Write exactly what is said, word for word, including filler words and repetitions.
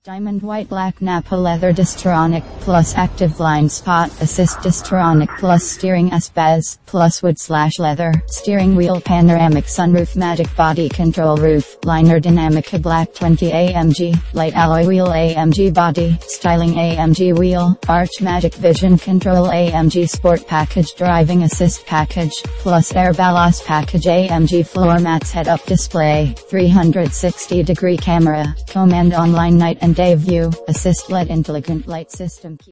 Diamond white black Napa leather Distronic plus active blind spot assist Distronic plus steering S B E S plus wood slash leather steering wheel panoramic sunroof magic body control roof liner Dynamica black twenty A M G light alloy wheel A M G body styling A M G wheel arch magic vision control A M G sport package driving assist package plus air ballast package A M G floor mats head up display three hundred sixty degree camera command online night and day view assist L E D intelligent light system.